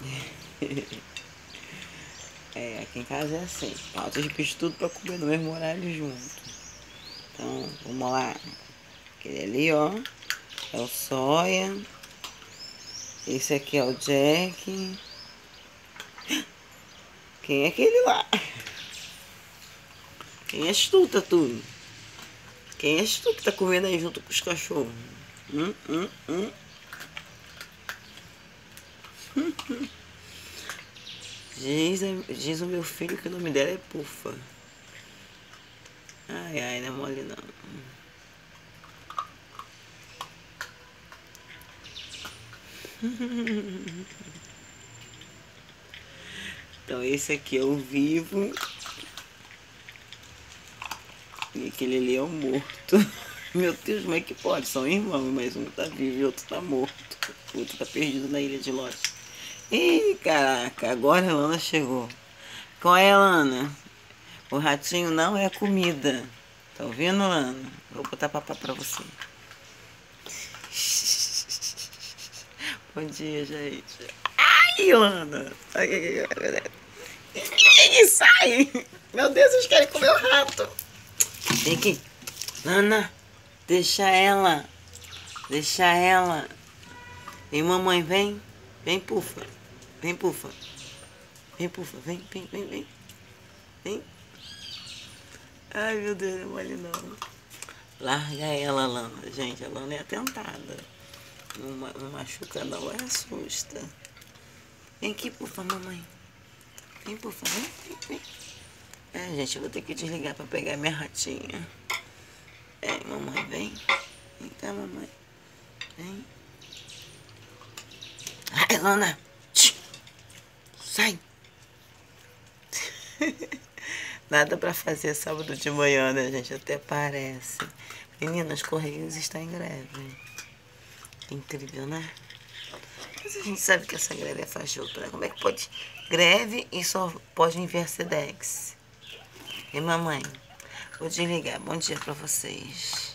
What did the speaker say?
É, aqui em casa é assim. Falta os bichos tudo pra comer no mesmo horário junto. Então, vamos lá. Aquele ali, ó, é o Soia. Esse aqui é o Jack. Quem é aquele lá? Quem és tu, Tatu? Quem és tu que tá comendo aí junto com os cachorros? Hum, hum, hum. Diz o meu filho que o nome dela é Pufa. Ai, ai, não é mole não. Então esse aqui é o vivo. E aquele ali é o morto. Meu Deus, como é que pode? São irmãos, mas um tá vivo e o outro tá morto. O outro tá perdido na ilha de Lost. Ih, caraca, agora a Lana chegou. Qual é, Lana? O ratinho não é comida. Tá ouvindo, Lana? Vou botar papá pra você. Bom dia, gente. Ai, Lana. Sai! Meu Deus, eles querem comer o rato. Vem aqui. Lana, deixa ela. Deixa ela. Vem, mamãe, vem. Vem, Pufa. Vem, Pufa. Vem, Pufa. Vem, vem, vem, vem. Vem. Ai, meu Deus, não vale não. Larga ela, Lana. Gente, a Lana é atentada. Não machuca não, ela assusta. Vem aqui, Pufa, mamãe. Vem, Pufa, vem, vem, vem. É, gente, eu vou ter que desligar pra pegar minha ratinha. É, mamãe, vem. Vem cá, mamãe. Vem. Ai, Lana. Sai. Nada pra fazer sábado de manhã, né, gente? Até parece. Meninas, Correios está em greve. Incrível, né? Mas a gente sabe que essa greve é fajuta, né? Como é que pode greve e só pode enviar Sedex? E mamãe, vou desligar. Bom dia pra vocês.